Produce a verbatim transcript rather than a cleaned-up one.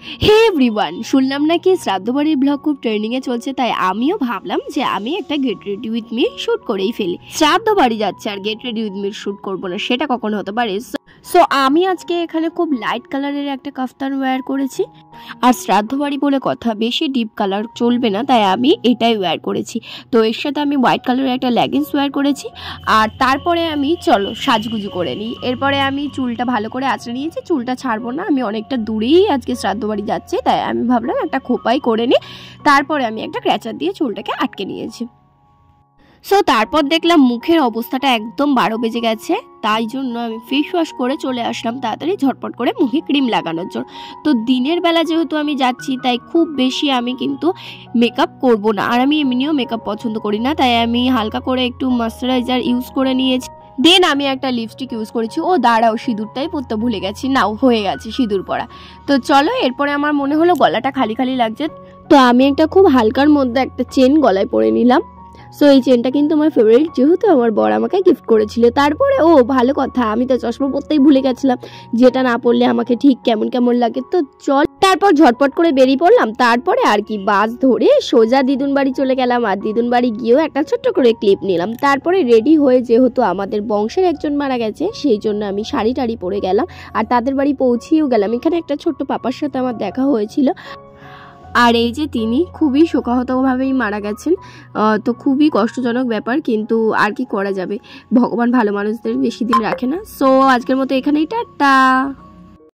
হে everyone, শুনলাম নাকি শ্রাদ্ধ বাড়ির ব্লগ খুব ট্রেন্ডিংয়ে চলছে, তাই আমিও ভাবলাম যে আমি একটা get ready with me shoot করেই ফেলি। শ্রাদ্ধ বাড়ি যাচ্ছে আর get ready with me shoot করবো না, সেটা কখনো হতে পারে? সো আমি আজকে এখানে খুব লাইট কালারের একটা কাফতান ওয়্যার করেছি, আর শ্রাদ্ধ বাড়ি বলে কথা, বেশি ডিপ কালার চলবে না, তাই আমি এটাই ওয়্যার করেছি। তো এর সাথে আমি হোয়াইট কালারের একটা লেগিংস ওয়্যার করেছি, আর তারপরে আমি চলো সাজগুজু করে নিই। এরপরে আমি চুলটা ভালো করে আঁচড়ে নিয়েছি, চুলটা ছাড়বো না, আমি অনেকটা দূরেই আজকে শ্রাদ্ধ বাড়ি যাচ্ছি, তাই আমি ভাবলাম একটা খোপাই করে নিই। তারপরে আমি একটা ক্র্যাচার দিয়ে চুলটাকে আটকে নিয়েছি। সো তারপর দেখলাম মুখের অবস্থাটা একদম বারো বেজে গেছে, তাই জন্য আমি ফেস ওয়াশ করে চলে আসলাম তাড়াতাড়ি ঝটপট করে মুখে ক্রিম লাগানোর জন্য। তো দিনের বেলা যেহেতু আমি যাচ্ছি, তাই খুব বেশি আমি কিন্তু মেকআপ করব না, আর আমি এমনিও মেকআপ পছন্দ করি না, তাই আমি হালকা করে একটু ময়শ্চারাইজার ইউজ করে নিয়েছি। দেন আমি একটা লিপস্টিক ইউজ করেছি। ও দাঁড়াও, সিঁদুরটাই পরতে ভুলে গেছি, নাও হয়ে গেছে সিঁদুর পরা। তো চলো, এরপরে আমার মনে হলো গলাটা খালি খালি লাগছে, তো আমি একটা খুব হালকার মধ্যে একটা চেন গলায় পরে নিলাম। সো এই চেনটা কিন্তু আমার ফেভারিট, যেহেতু আমার বর আমাকে গিফট করেছিল। তারপরে ও ভালো কথা, আমি তো চশমা পরতেই ভুলে গেছিলাম, যেটা না পরলে আমাকে ঠিক কেমন কেমন লাগে। তো চল, তারপর ঝটপট করে বেরিয়ে পড়লাম। তারপরে আর কি বাস ধরে সোজা দিদুন বাড়ি চলে গেলাম, আর দিদুন বাড়ি গিয়েও একটা ছোট্ট করে ক্লিপ নিলাম। তারপরে রেডি হয়ে, যেহেতু আমাদের বংশের একজন মারা গেছে, সেই জন্য আমি শাড়ি টাড়ি পরে গেলাম, আর তাদের বাড়ি পৌঁছেও গেলাম। এখানে একটা ছোট্ট পাপার সাথে আমার দেখা হয়েছিল, আর এই যে তিনি খুবই শোকাহতভাবেই মারা গেছেন। তো খুবই কষ্টজনক ব্যাপার, কিন্তু আর কি করা যাবে, ভগবান ভালো মানুষদের বেশি দিন রাখে না। সো আজকের মতো এখানেই টাটা।